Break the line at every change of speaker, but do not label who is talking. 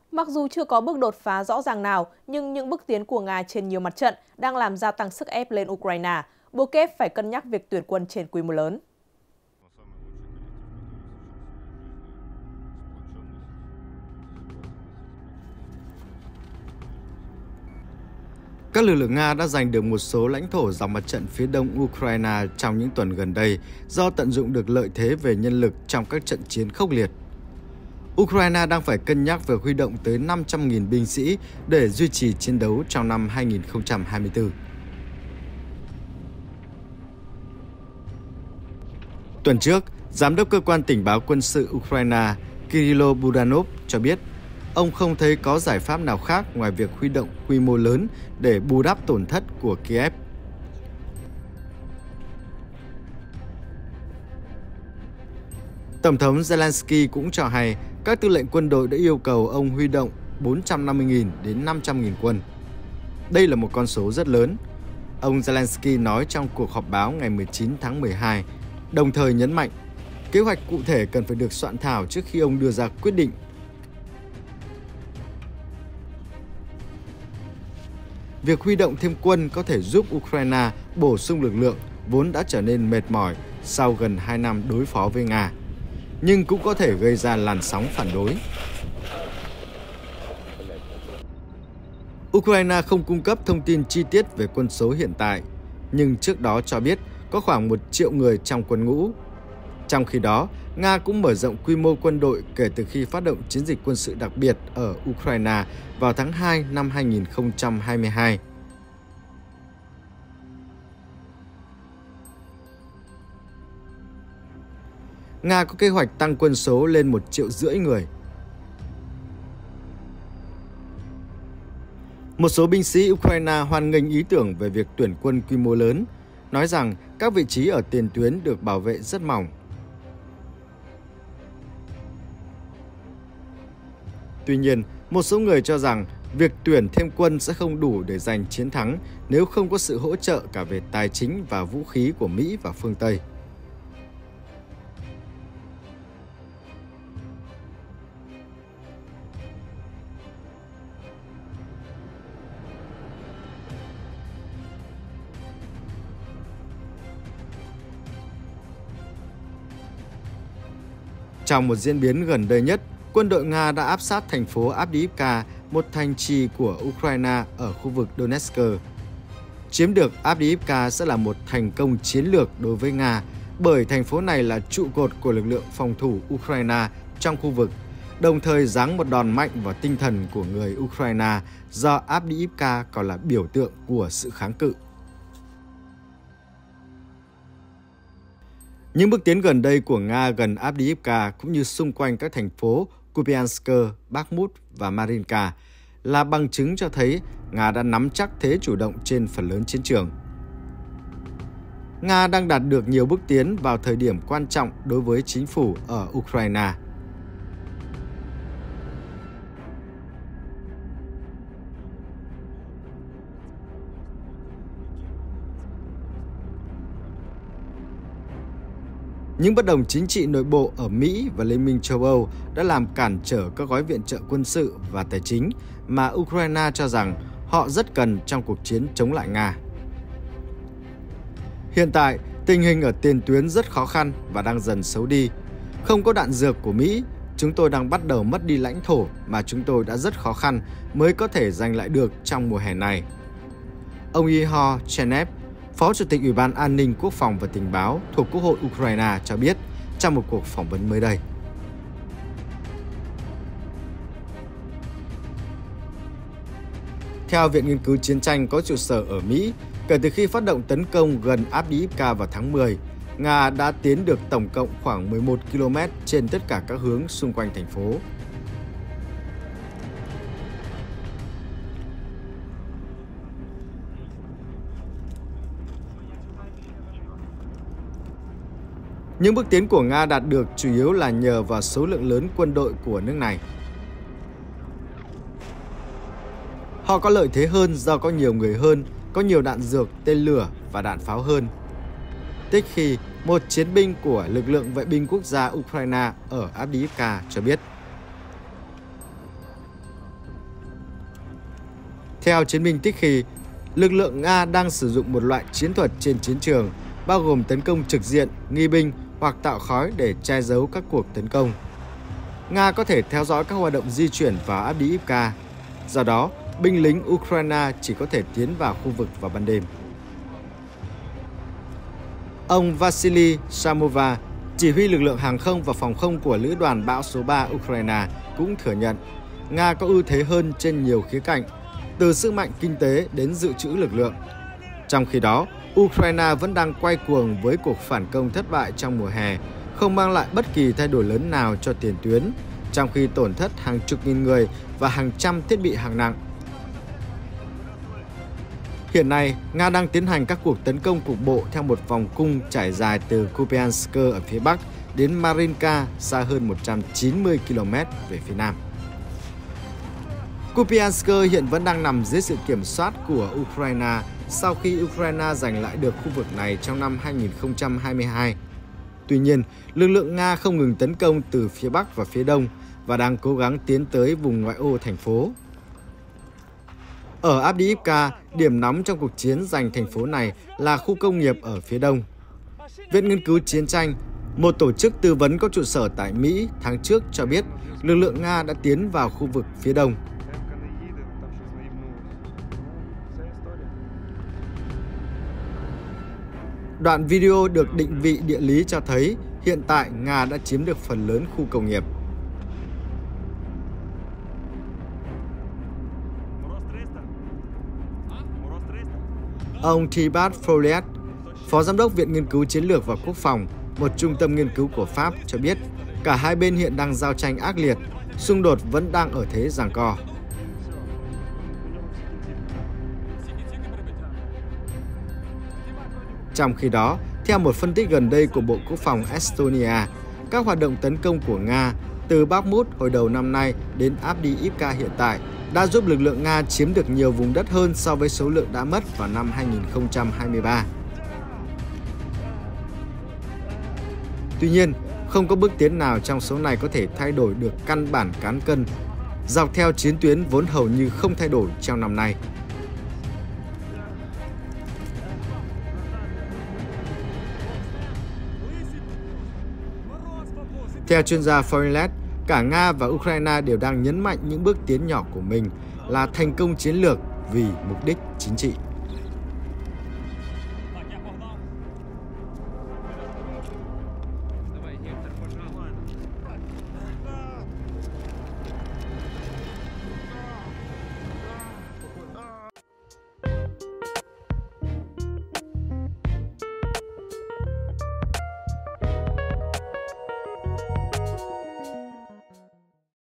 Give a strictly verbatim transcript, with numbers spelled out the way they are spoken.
Mặc dù chưa có bước đột phá rõ ràng nào, nhưng những bước tiến của Nga trên nhiều mặt trận đang làm gia tăng sức ép lên Ukraine, buộc Kiev phải cân nhắc việc tuyển quân trên quy mô lớn.
Các lực lượng Nga đã giành được một số lãnh thổ dọc mặt trận phía đông Ukraine trong những tuần gần đây do tận dụng được lợi thế về nhân lực trong các trận chiến khốc liệt. Ukraine đang phải cân nhắc việc huy động tới năm trăm nghìn binh sĩ để duy trì chiến đấu trong năm hai nghìn không trăm hai mươi tư. Tuần trước, Giám đốc Cơ quan Tình báo Quân sự Ukraine Kyrylo Budanov cho biết ông không thấy có giải pháp nào khác ngoài việc huy động quy mô lớn để bù đắp tổn thất của Kiev. Tổng thống Zelensky cũng cho hay các tư lệnh quân đội đã yêu cầu ông huy động bốn trăm năm mươi nghìn đến năm trăm nghìn quân. Đây là một con số rất lớn. Ông Zelensky nói trong cuộc họp báo ngày mười chín tháng mười hai, đồng thời nhấn mạnh kế hoạch cụ thể cần phải được soạn thảo trước khi ông đưa ra quyết định. Việc huy động thêm quân có thể giúp Ukraine bổ sung lực lượng vốn đã trở nên mệt mỏi sau gần hai năm đối phó với Nga, nhưng cũng có thể gây ra làn sóng phản đối. Ukraine không cung cấp thông tin chi tiết về quân số hiện tại, nhưng trước đó cho biết có khoảng một triệu người trong quân ngũ. Trong khi đó, Nga cũng mở rộng quy mô quân đội kể từ khi phát động chiến dịch quân sự đặc biệt ở Ukraine vào tháng hai năm hai nghìn không trăm hai mươi hai. Nga có kế hoạch tăng quân số lên một triệu rưỡi người. Một số binh sĩ Ukraine hoan nghênh ý tưởng về việc tuyển quân quy mô lớn, nói rằng các vị trí ở tiền tuyến được bảo vệ rất mỏng. Tuy nhiên, một số người cho rằng việc tuyển thêm quân sẽ không đủ để giành chiến thắng nếu không có sự hỗ trợ cả về tài chính và vũ khí của Mỹ và phương Tây. Trong một diễn biến gần đây nhất, quân đội Nga đã áp sát thành phố Avdiivka, một thành trì của Ukraine ở khu vực Donetsk. Chiếm được Avdiivka sẽ là một thành công chiến lược đối với Nga, bởi thành phố này là trụ cột của lực lượng phòng thủ Ukraine trong khu vực, đồng thời giáng một đòn mạnh vào tinh thần của người Ukraine do Avdiivka còn là biểu tượng của sự kháng cự. Những bước tiến gần đây của Nga gần Avdiivka cũng như xung quanh các thành phố Kupiansk, Bakhmut và Marinka là bằng chứng cho thấy Nga đã nắm chắc thế chủ động trên phần lớn chiến trường. Nga đang đạt được nhiều bước tiến vào thời điểm quan trọng đối với chính phủ ở Ukraine. Những bất đồng chính trị nội bộ ở Mỹ và Liên minh châu Âu đã làm cản trở các gói viện trợ quân sự và tài chính mà Ukraine cho rằng họ rất cần trong cuộc chiến chống lại Nga. Hiện tại, tình hình ở tiền tuyến rất khó khăn và đang dần xấu đi. Không có đạn dược của Mỹ, chúng tôi đang bắt đầu mất đi lãnh thổ mà chúng tôi đã rất khó khăn mới có thể giành lại được trong mùa hè này. Ông Ihor Chenev, Phó Chủ tịch Ủy ban An ninh Quốc phòng và Tình báo thuộc Quốc hội Ukraine cho biết trong một cuộc phỏng vấn mới đây. Theo Viện Nghiên cứu Chiến tranh có trụ sở ở Mỹ, kể từ khi phát động tấn công gần Avdiivka vào tháng mười, Nga đã tiến được tổng cộng khoảng mười một ki lô mét trên tất cả các hướng xung quanh thành phố. Những bước tiến của Nga đạt được chủ yếu là nhờ vào số lượng lớn quân đội của nước này. Họ có lợi thế hơn do có nhiều người hơn, có nhiều đạn dược, tên lửa và đạn pháo hơn. Tích khi, một chiến binh của lực lượng vệ binh quốc gia Ukraine ở Avdiivka cho biết. Theo chiến binh Tích Khi, lực lượng Nga đang sử dụng một loại chiến thuật trên chiến trường, bao gồm tấn công trực diện, nghi binh hoặc tạo khói để che giấu các cuộc tấn công. Nga có thể theo dõi các hoạt động di chuyển vào Avdiivka. Do đó, binh lính Ukraine chỉ có thể tiến vào khu vực vào ban đêm. Ông Vasily Samova, chỉ huy lực lượng hàng không và phòng không của Lữ đoàn Bão số ba Ukraine, cũng thừa nhận Nga có ưu thế hơn trên nhiều khía cạnh, từ sức mạnh kinh tế đến dự trữ lực lượng. Trong khi đó, Ukraine vẫn đang quay cuồng với cuộc phản công thất bại trong mùa hè, không mang lại bất kỳ thay đổi lớn nào cho tiền tuyến, trong khi tổn thất hàng chục nghìn người và hàng trăm thiết bị hạng nặng. Hiện nay, Nga đang tiến hành các cuộc tấn công cục bộ theo một vòng cung trải dài từ Kupiansk ở phía bắc đến Marinka xa hơn một trăm chín mươi ki lô mét về phía nam. Kupiansk hiện vẫn đang nằm dưới sự kiểm soát của Ukraine sau khi Ukraine giành lại được khu vực này trong năm hai nghìn không trăm hai mươi hai. Tuy nhiên, lực lượng Nga không ngừng tấn công từ phía bắc và phía đông và đang cố gắng tiến tới vùng ngoại ô thành phố. Ở Avdiivka, điểm nóng trong cuộc chiến giành thành phố này là khu công nghiệp ở phía đông. Viện Nghiên cứu Chiến tranh, một tổ chức tư vấn có trụ sở tại Mỹ tháng trước cho biết lực lượng Nga đã tiến vào khu vực phía đông. Đoạn video được định vị địa lý cho thấy hiện tại Nga đã chiếm được phần lớn khu công nghiệp. Ông Thibaut Fouliat, Phó Giám đốc Viện Nghiên cứu Chiến lược và Quốc phòng, một trung tâm nghiên cứu của Pháp, cho biết cả hai bên hiện đang giao tranh ác liệt, xung đột vẫn đang ở thế giằng co. Trong khi đó, theo một phân tích gần đây của Bộ Quốc phòng Estonia, các hoạt động tấn công của Nga từ Bakhmut hồi đầu năm nay đến Avdiivka hiện tại đã giúp lực lượng Nga chiếm được nhiều vùng đất hơn so với số lượng đã mất vào năm hai nghìn không trăm hai mươi ba. Tuy nhiên, không có bước tiến nào trong số này có thể thay đổi được căn bản cán cân dọc theo chiến tuyến vốn hầu như không thay đổi trong năm nay. Theo chuyên gia Fouliat, cả Nga và Ukraine đều đang nhấn mạnh những bước tiến nhỏ của mình là thành công chiến lược vì mục đích chính trị.